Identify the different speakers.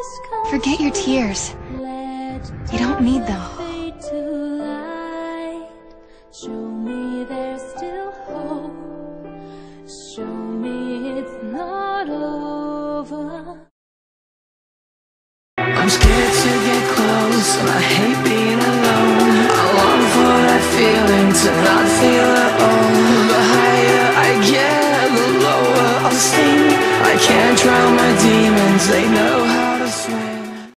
Speaker 1: Forget your tears. You don't need them.
Speaker 2: Show me there's still hope. Show me it's not over.
Speaker 3: I'm scared to get close, and I hate being alone. I long for that feeling to not feel at all. The higher I get, the lower I'll sink. I can't drown my demons, they know how